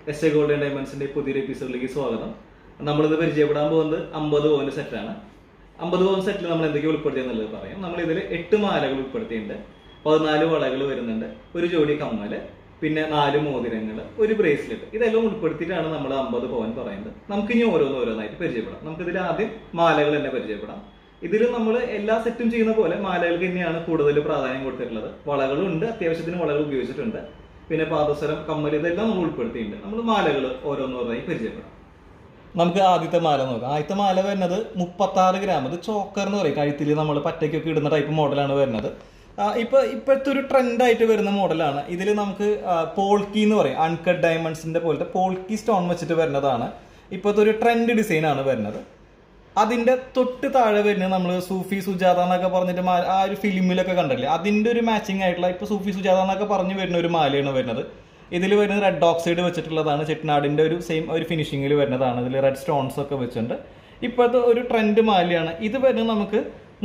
ESSJAY Gold and Diamonds പുതിയൊരു എപ്പിസോഡിലേക്ക് സ്വാഗതം. നമ്മളിത് പരിചയപ്പെടാൻ പോകുന്നത് 50 പവന്റെ സെറ്റാണ്. 50 പവൻ സെറ്റിൽ നമ്മൾ എന്തൊക്കെ ഉൾപ്പെടുത്തിയെന്നുള്ളത് പറയാം. നമ്മൾ ഇതിൽ 8 മാലകൾ ഉൾപ്പെടുത്തിയിട്ടുണ്ട്, 14 വളകൾ വരുന്നുണ്ട്, ഒരു ജോഡി കമ്മല്, പിന്നെ 4 മോതിരങ്ങൾ, ഒരു ബ്രേസ്ലെറ്റ്. ഇതെല്ലാം ഉൾപ്പെടുത്തിയിട്ടാണ് നമ്മൾ 50 പവൻ പറയുന്നത്. നമുക്ക് ഇനി ഓരോന്നായിട്ട് പരിചയപ്പെടാം. നമുക്കിതിൽ ആദ്യം മാലകൾ തന്നെ പരിചയപ്പെടാം. ഇതിൽ നമ്മൾ എല്ലാ സെറ്റും ചെയ്യുന്ന പോലെ മാലകൾക്ക് തന്നെയാണ് കൂടുതൽ പ്രാധാന്യം കൊടുത്തിട്ടുള്ളത്. വളകളുണ്ട്, അത്യാവശ്യത്തിന് വളകൾ ഉപയോഗിച്ചിട്ടുണ്ട്, പിന്നെ പാദസരം, കമ്മൽ, ഇതെല്ലാം നമ്മൾ ഉൾപ്പെടുത്തിയിട്ടുണ്ട്. നമ്മൾ മാലകൾ ഓരോന്നായി പരിചയപ്പെടാം. നമുക്ക് ആദ്യത്തെ മാല നോക്കാം. ആദ്യത്തെ മാല വരുന്നത് 36 ഗ്രാം. ഇത് ചോക്കർ എന്ന് പറയും, കഴുത്തിൽ നമ്മൾ പറ്റയ്ക്കൊക്കെ ഇടുന്ന ടൈപ്പ് മോഡലാണ് വരുന്നത്. ഇപ്പോഴത്തെ ഒരു ട്രെൻഡായിട്ട് വരുന്ന മോഡലാണ്. ഇതിൽ നമുക്ക് പോൾക്കി എന്ന് പറയും, അൺകട്ട് ഡയമണ്ട്സിന്റെ പോലത്തെ പോൾക്കി സ്റ്റോൺ വെച്ചിട്ട് വരുന്നതാണ്. ഇപ്പോഴത്തെ ഒരു ട്രെൻഡ് ഡിസൈനാണ് വരുന്നത്. അതിന്റെ തൊട്ട് താഴെ വരുന്നത് നമ്മൾ സൂഫി സുജാത എന്നൊക്കെ പറഞ്ഞിട്ട് ആ ഒരു ഫിലിമിലൊക്കെ കണ്ടില്ലേ, അതിന്റെ ഒരു മാച്ചിങ് ആയിട്ടുള്ള ഇപ്പൊ സൂഫി സുജാത എന്നൊക്കെ പറഞ്ഞു വരുന്ന ഒരു മാലയാണ് വരുന്നത്. ഇതിൽ വരുന്നത് റെഡ് ഓക്സൈഡ് വെച്ചിട്ടുള്ളതാണ്, ചെട്ടിനാടിന്റെ ഒരു സെയിം ഒരു ഫിനിഷിങ്ങിൽ വരുന്നതാണ്. ഇതിൽ റെഡ് സ്റ്റോൺസ് ഒക്കെ വെച്ചിട്ടുണ്ട്. ഇപ്പോഴത്തെ ഒരു ട്രെൻഡ് മാലയാണ് ഇത്. വരുന്നത് നമുക്ക്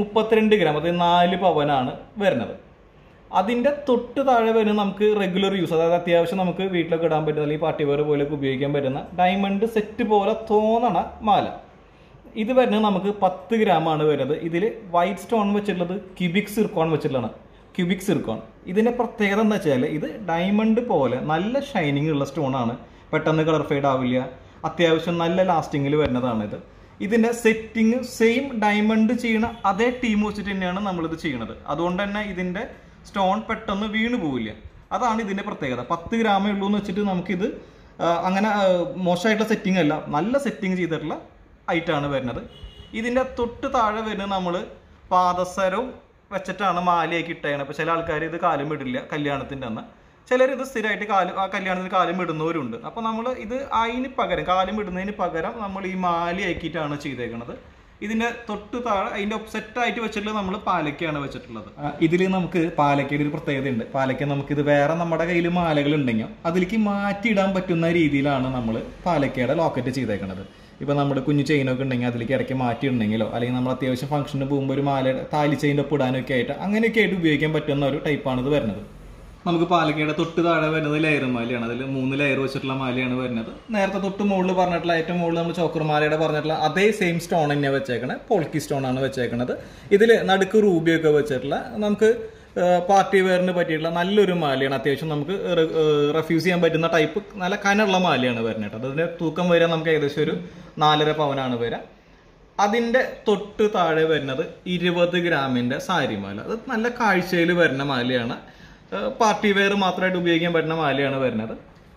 32 ഗ്രാം, അതായത് 4 പവനാണ് വരുന്നത്. അതിന്റെ തൊട്ട് താഴെ വരുന്നത് നമുക്ക് റെഗുലർ യൂസ്, അതായത് അത്യാവശ്യം നമുക്ക് വീട്ടിലൊക്കെ ഇടാൻ പറ്റുന്ന, അല്ലെങ്കിൽ പാർട്ടി വെയർ പോലെയൊക്കെ ഉപയോഗിക്കാൻ പറ്റുന്ന ഡയമണ്ട് സെറ്റ് പോലെ തോന്നണ മാല. ഇത് വരുന്നത് നമുക്ക് 10 ഗ്രാം ആണ് വരുന്നത്. ഇതിൽ വൈറ്റ് സ്റ്റോൺ വെച്ചിട്ടുള്ളത് ക്യൂബിക് സിർക്കോൺ വെച്ചിട്ടുള്ളതാണ്. ക്യൂബിക് സിർക്കോൺ ഇതിന്റെ പ്രത്യേകത എന്താ വെച്ചാൽ ഇത് ഡയമണ്ട് പോലെ നല്ല ഷൈനിങ് ഉള്ള സ്റ്റോൺ ആണ്. പെട്ടെന്ന് കളർ ഫെയ്ഡ് ആവില്ല, അത്യാവശ്യം നല്ല ലാസ്റ്റിങ്ങിൽ വരുന്നതാണ് ഇത്. ഇതിന്റെ സെറ്റിങ് സെയിം ഡയമണ്ട് ചെയ്യണ അതേ ടീം വെച്ചിട്ട് തന്നെയാണ് നമ്മളിത് ചെയ്യണത്. അതുകൊണ്ട് തന്നെ ഇതിന്റെ സ്റ്റോൺ പെട്ടെന്ന് വീണ് പോവില്ല. അതാണ് ഇതിന്റെ പ്രത്യേകത. 10 ഗ്രാമേ ഉള്ളൂ എന്ന് വെച്ചിട്ട് നമുക്കിത് അങ്ങനെ മോശമായിട്ടുള്ള സെറ്റിംഗ് അല്ല, നല്ല സെറ്റിംഗ് ചെയ്തിട്ടുള്ള ഐറ്റാണ് വരുന്നത്. ഇതിന്റെ തൊട്ട് താഴെ വരുന്നത് നമ്മൾ പാദസരവും വെച്ചിട്ടാണ് മാലയാക്കി ഇട്ടേണത്. അപ്പോൾ ചില ആൾക്കാർ ഇത് കാലും ഇടില്ല കല്യാണത്തിൻ്റെ അന്ന്, ചിലർ ഇത് സ്ഥിരമായിട്ട് കല്യാണത്തിന് കാലും ഇടുന്നവരുണ്ട്. അപ്പോൾ നമ്മൾ ഇത് അതിന് പകരം, കാലും ഇടുന്നതിന് പകരം നമ്മൾ ഈ മാലയാക്കിയിട്ടാണ് ചെയ്തേക്കുന്നത്. ഇതിന്റെ തൊട്ട് താഴെ അതിന്റെ സെറ്റായിട്ട് വെച്ചിട്ടുള്ളത് നമ്മൾ പാലക്കയാണ് വെച്ചിട്ടുള്ളത്. ഇതിൽ നമുക്ക് പാലക്കയുടെ ഒരു പ്രത്യേകത ഉണ്ട്. പാലക്ക നമുക്കിത് വേറെ നമ്മുടെ കയ്യിൽ മാലകൾ ഉണ്ടെങ്കിൽ അതിലേക്ക് മാറ്റിയിടാൻ പറ്റുന്ന രീതിയിലാണ് നമ്മൾ പാലക്കയുടെ ലോക്കറ്റ് ചെയ്തേക്കുന്നത്. ഇപ്പം നമ്മുടെ കുഞ്ഞു ചെയിനൊക്കെ ഉണ്ടെങ്കിൽ അതിലേക്ക് ഇടയ്ക്ക് മാറ്റിയിട്ടുണ്ടെങ്കിലോ, അല്ലെങ്കിൽ നമ്മൾ അത്യാവശ്യം ഫംഗ്ഷന് പോകുമ്പോൾ ഒരു മാല താലി ചെയിൻ്റെ ഒപ്പം ഇടാനൊക്കെ ആയിട്ട് അങ്ങനെയൊക്കെ ആയിട്ട് ഉപയോഗിക്കാൻ പറ്റുന്ന ഒരു ടൈപ്പാണ് ഇത് വരുന്നത്. നമുക്ക് പാലക്കയുടെ തൊട്ട് താഴെ വരുന്നത് ലെയർ മാലയാണ്. അതിൽ 3 ലെയർ വെച്ചിട്ടുള്ള മാലയാണ് വരുന്നത്. നേരത്തെ തൊട്ട് മുകളിൽ പറഞ്ഞിട്ടുള്ള ഏറ്റവും മുകളിൽ നമ്മൾ ചോക്കർ മാലയുടെ പറഞ്ഞിട്ടുള്ള അതേ സെയിം സ്റ്റോൺ തന്നെയാണ് വെച്ചേക്കണത്. പോൾക്കി സ്റ്റോൺ ആണ് വെച്ചേക്കുന്നത്. ഇതിൽ നടുക്ക് റൂബിയൊക്കെ വെച്ചിട്ടുള്ള നമുക്ക് പാർട്ടി വെയറിന് പറ്റിയിട്ടുള്ള നല്ലൊരു മാലയാണ്. അത്യാവശ്യം നമുക്ക് റെഫ്യൂസ് ചെയ്യാൻ പറ്റുന്ന ടൈപ്പ് നല്ല കനുള്ള മാലയാണ് വരുന്നത്. അതിന്റെ തൂക്കം വരിക നമുക്ക് ഏകദേശം ഒരു 4.5 പവനാണ് വരിക. അതിന്റെ തൊട്ട് താഴെ വരുന്നത് 20 ഗ്രാമിന്റെ സാരി മാല. അത് നല്ല കാഴ്ചയിൽ വരുന്ന മാലയാണ്. പാർട്ടി വെയർ മാത്രമായിട്ട് ഉപയോഗിക്കാൻ പറ്റുന്ന മാലയാണ് വരുന്നത്.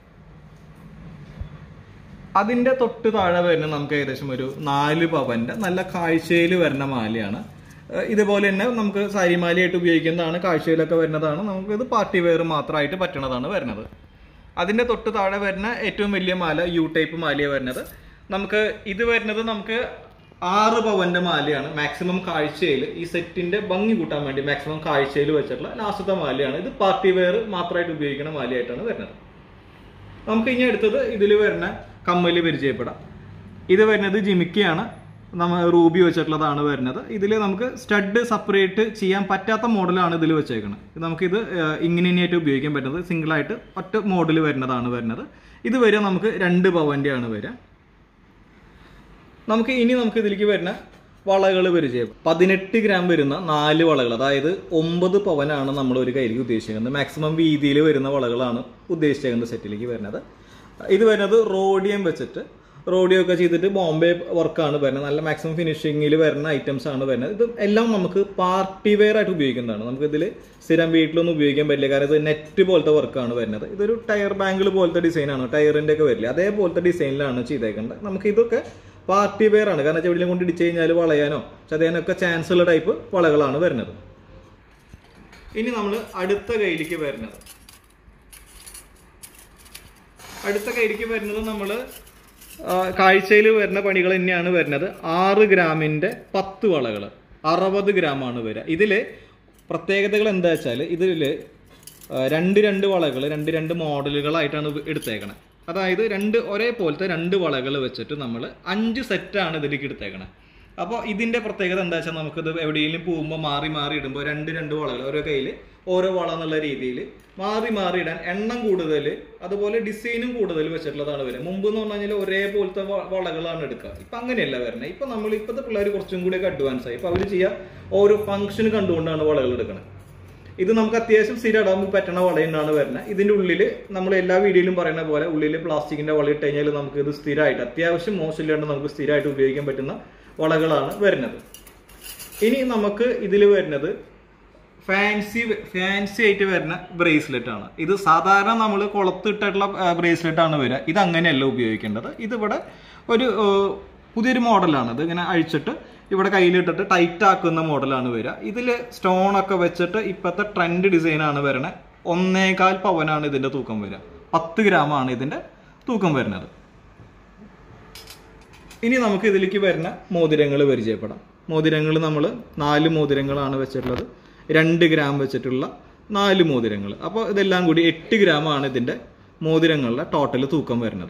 അതിന്റെ തൊട്ട് താഴെ വരുന്നത് നമുക്ക് ഏകദേശം ഒരു 4 പവന്റെ നല്ല കാഴ്ചയിൽ വരുന്ന മാലയാണ്. ഇതുപോലെ തന്നെ നമുക്ക് സാരിമാലയായിട്ട് ഉപയോഗിക്കുന്നതാണ്, കാഴ്ചയിലൊക്കെ വരുന്നതാണ്. നമുക്കിത് പാർട്ടി വെയർ മാത്രമായിട്ട് പറ്റണതാണ് വരുന്നത്. അതിന്റെ തൊട്ട് താഴെ വരുന്ന ഏറ്റവും വലിയ മാല യു ടൈപ്പ് മാലയാണ് വരുന്നത്. നമുക്ക് ഇത് വരുന്നത് നമുക്ക് 6 പവന്റെ മാലയാണ്. മാക്സിമം കാഴ്ചയിൽ ഈ സെറ്റിന്റെ ഭംഗി കൂട്ടാൻ വേണ്ടി മാക്സിമം കാഴ്ചയിൽ വെച്ചിട്ടുള്ള ലാസ്റ്റത്തെ മാലയാണ്. ഇത് പാർട്ടി വെയർ മാത്രമായിട്ട് ഉപയോഗിക്കുന്ന മാലയായിട്ടാണ് വരുന്നത്. നമുക്ക് ഇനി അടുത്തത് ഇതിൽ വരുന്ന കമ്മല് പരിചയപ്പെടാം. ഇത് വരുന്നത് ജിമിക്കയാണ്, നമ്മൾ റൂബി വെച്ചിട്ടുള്ളതാണ് വരുന്നത്. ഇതിൽ നമുക്ക് സ്റ്റഡ് സെപ്പറേറ്റ് ചെയ്യാൻ പറ്റാത്ത മോഡലാണ് ഇതിൽ വെച്ചേക്കുന്നത്. നമുക്കിത് ഇങ്ങനെ തന്നെയായിട്ട് ഉപയോഗിക്കാൻ പറ്റുന്നത്, സിംഗിളായിട്ട് ഒറ്റ മോഡൽ വരുന്നതാണ് വരുന്നത്. ഇത് വരെ നമുക്ക് 2 പവന്റെ ആണ് വരിക. നമുക്ക് ഇതിലേക്ക് വരുന്ന വളകൾ പരിചയം. 18 ഗ്രാം വരുന്ന 4 വളകൾ, അതായത് 9 പവനാണ് നമ്മൾ ഒരു കയ്യിലേക്ക് ഉദ്ദേശിക്കുന്നത്. മാക്സിമം വീതിയിൽ വരുന്ന വളകളാണ് ഉദ്ദേശിച്ചേക്കുന്നത് സെറ്റിലേക്ക് വരുന്നത്. ഇത് വരുന്നത് റോഡിയം വെച്ചിട്ട്, റോഡിയോ ഒക്കെ ചെയ്തിട്ട് ബോംബെ വർക്കാണ് വരുന്നത്. നല്ല മാക്സിമം ഫിനിഷിങ്ങിൽ വരുന്ന ഐറ്റംസ് ആണ് വരുന്നത്. ഇത് എല്ലാം നമുക്ക് പാർട്ടി വെയർ ആയിട്ട് ഉപയോഗിക്കുന്നതാണ്. നമുക്ക് ഇതിൽ സ്ഥിരം വീട്ടിലൊന്നും ഉപയോഗിക്കാൻ പറ്റില്ല, കാരണം ഇത് നെറ്റ് പോലത്തെ വർക്കാണ് വരുന്നത്. ഇതൊരു ടയർ ബാങ്കിൾ പോലത്തെ ഡിസൈനാണ്, ടയറിന്റെ ഒക്കെ വരില്ല അതേപോലത്തെ ഡിസൈനിലാണ് ചെയ്തേക്കുന്നത്. നമുക്ക് ഇതൊക്കെ പാർട്ടി വെയർ ആണ്, കാരണം എവിടെയും കൊണ്ട് ഇടിച്ചു കഴിഞ്ഞാൽ വളയാനോ ചതയാനൊക്കെ ചാൻസ് ഉള്ള ടൈപ്പ് വളകളാണ് വരുന്നത്. ഇനി നമ്മൾ അടുത്ത കയ്യിലേക്ക് വരുന്നത് നമ്മൾ കാഴ്ചയിൽ വരുന്ന പണികൾ തന്നെയാണ് വരുന്നത്. 6 ഗ്രാമിന്റെ 10 വളകൾ, 60 ഗ്രാമാണ് വരിക. ഇതില് പ്രത്യേകതകൾ എന്താ വെച്ചാൽ ഇതിൽ 2 വളകൾ 2 മോഡലുകളായിട്ടാണ് എടുത്തേക്കണത്. അതായത് ഒരേപോലത്തെ 2 വളകൾ വെച്ചിട്ട് നമ്മൾ 5 സെറ്റാണ് ഇതിലേക്ക് എടുത്തേക്കണത്. അപ്പോൾ ഇതിന്റെ പ്രത്യേകത എന്താ വെച്ചാൽ നമുക്കിത് എവിടെയെങ്കിലും പോകുമ്പോൾ മാറി ഇടുമ്പോൾ 2 വളകൾ ഓരോ കയ്യിൽ ഓരോ വള എന്നുള്ള രീതിയിൽ മാറി മാറി ഇടാൻ എണ്ണം കൂടുതൽ അതുപോലെ ഡിസൈനും കൂടുതൽ വെച്ചിട്ടുള്ളതാണ് വരുന്നത്. മുമ്പ് എന്ന് പറഞ്ഞു കഴിഞ്ഞാൽ ഒരേപോലത്തെ വളകളാണ് എടുക്കുക. ഇപ്പം അങ്ങനെയല്ല വരുന്നത്. ഇപ്പം നമ്മൾ ഇപ്പോഴത്തെ പിള്ളേർ കുറച്ചും കൂടിയൊക്കെ അഡ്വാൻസ് ആയി. ഇപ്പം അവർ ചെയ്യുക ഓരോ ഫംഗ്ഷൻ കണ്ടുകൊണ്ടാണ് വളകൾ എടുക്കുന്നത്. ഇത് നമുക്ക് അത്യാവശ്യം സ്ഥിരം ഇടാൻ പറ്റുന്ന വളയുണ്ടാണ് വരുന്നത്. ഇതിൻ്റെ ഉള്ളിൽ നമ്മൾ എല്ലാ വീഡിയോയിലും പറയുന്ന പോലെ ഉള്ളിൽ പ്ലാസ്റ്റിക്കിൻ്റെ വള ഇട്ട് കഴിഞ്ഞാൽ നമുക്ക് ഇത് സ്ഥിരമായിട്ട് അത്യാവശ്യം മോശമില്ലാണ്ട് നമുക്ക് സ്ഥിരമായിട്ട് ഉപയോഗിക്കാൻ പറ്റുന്ന വളകളാണ് വരുന്നത്. ഇനി നമുക്ക് ഇതിൽ വരുന്നത് ഫാൻസി ആയിട്ട് വരുന്ന ബ്രേസ്ലെറ്റ് ആണ്. ഇത് സാധാരണ നമ്മൾ കുളത്തിട്ടുള്ള ബ്രേസ്ലെറ്റ് ആണ് വരിക. ഇത് അങ്ങനെയല്ല ഉപയോഗിക്കേണ്ടത്. ഇതിവിടെ ഒരു പുതിയൊരു മോഡലാണ്. ഇത് ഇങ്ങനെ അഴിച്ചിട്ട് ഇവിടെ കയ്യിലിട്ടിട്ട് ടൈറ്റ് ആക്കുന്ന മോഡലാണ് വരിക. ഇതിൽ സ്റ്റോണൊക്കെ വെച്ചിട്ട് ഇപ്പോഴത്തെ ട്രെൻഡ് ഡിസൈനാണ് വരണത്. 1.25 പവനാണ് ഇതിൻ്റെ തൂക്കം വരിക. 10 ഗ്രാമാണ് ഇതിൻ്റെ തൂക്കം വരുന്നത്. ഇനി നമുക്ക് ഇതിലേക്ക് വരുന്ന മോതിരങ്ങൾ പരിചയപ്പെടാം. മോതിരങ്ങൾ നമ്മൾ 4 മോതിരങ്ങളാണ് വെച്ചിട്ടുള്ളത്. 2 ഗ്രാം വെച്ചിട്ടുള്ള 4 മോതിരങ്ങൾ. അപ്പോൾ ഇതെല്ലാം കൂടി 8 ഗ്രാമാണ് ഇതിൻ്റെ മോതിരങ്ങളുടെ ടോട്ടൽ തൂക്കം വരുന്നത്.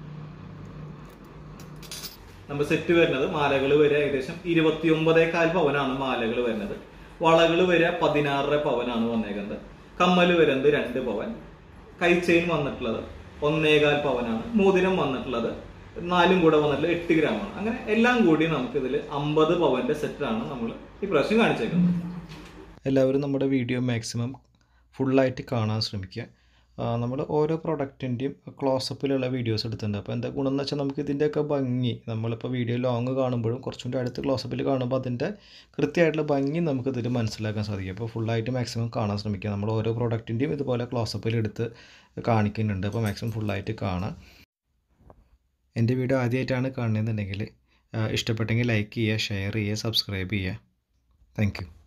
നമ്മൾ സെറ്റ് വരുന്നത് മാലകൾ വരെ ഏകദേശം 29.25 പവനാണ് മാലകൾ വരുന്നത്. വളകൾ വരെ 16.5 പവനാണ് വന്നേക്കുന്നത്. കമ്മൽ വരുന്നത് 2 പവൻ. കൈ ചെയിൻ വന്നിട്ടുള്ളത് 1.25 പവനാണ്. മോതിരം വന്നിട്ടുള്ളത് 4 കൂടെ വന്നിട്ടുള്ളത് 8 ഗ്രാമാണ്. അങ്ങനെ എല്ലാം കൂടി നമുക്ക് ഇതിൽ 50 പവന്റെ സെറ്റാണ് നമ്മൾ ഈ പ്രാവശ്യം കാണിച്ചേക്കുന്നത്. എല്ലാവരും നമ്മുടെ വീഡിയോ മാക്സിമം ഫുള്ളായിട്ട് കാണാൻ ശ്രമിക്കുക. നമ്മൾ ഓരോ പ്രൊഡക്റ്റിൻ്റെയും ക്ലോസപ്പിലുള്ള വീഡിയോസ് എടുത്തിട്ടുണ്ട്. അപ്പോൾ എന്താ ഗുണം എന്ന് വെച്ചാൽ നമുക്ക് ഇതിൻ്റെയൊക്കെ ഭംഗി നമ്മളിപ്പോൾ വീഡിയോ ലോങ് കാണുമ്പോഴും കുറച്ചും കൂടി അടുത്ത് ക്ലോസപ്പിൽ കാണുമ്പോൾ അതിൻ്റെ കൃത്യമായിട്ടുള്ള ഭംഗി നമുക്കിതിൽ മനസ്സിലാക്കാൻ സാധിക്കും. അപ്പോൾ ഫുള്ളായിട്ട് മാക്സിമം കാണാൻ ശ്രമിക്കുക. നമ്മൾ ഓരോ പ്രൊഡക്റ്റിൻ്റെയും ഇതുപോലെ ക്ലോസപ്പിൽ എടുത്ത് കാണിക്കുന്നുണ്ട്. അപ്പോൾ മാക്സിമം ഫുള്ളായിട്ട് കാണാം. എൻ്റെ വീഡിയോ ആദ്യമായിട്ടാണ് കാണുന്നതെന്നുണ്ടെങ്കിൽ ഇഷ്ടപ്പെട്ടെങ്കിൽ ലൈക്ക് ചെയ്യുക, ഷെയർ ചെയ്യുക, സബ്സ്ക്രൈബ് ചെയ്യുക. Thank U.